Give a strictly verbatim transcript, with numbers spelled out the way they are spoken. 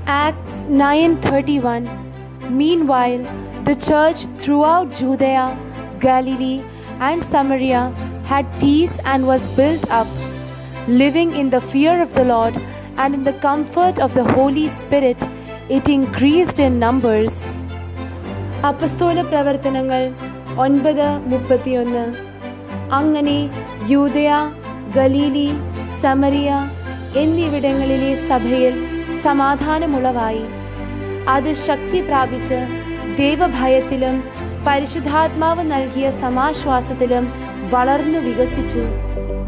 Acts nine thirty-one. Meanwhile, the church throughout Judea, Galilee, and Samaria had peace and was built up, living in the fear of the Lord and in the comfort of the Holy Spirit. It increased in numbers. അപ്പസ്തോല പ്രവർത്തനങ്ങൾ ഒൻപത് മുപ്പത്തിയൊന്ന്. അങ്ങനെ യൂദയ, Galilei, Samaria എന്നിവിടങ്ങളിലെ സഭയിൽ സമാധാനമുളവായി. അത് ശക്തി പ്രാപിച്ച് ദൈവഭയത്തിലും പരിശുദ്ധാത്മാവ് നൽകിയ സമാശ്വാസത്തിലും വളർന്നു വികസിച്ചു.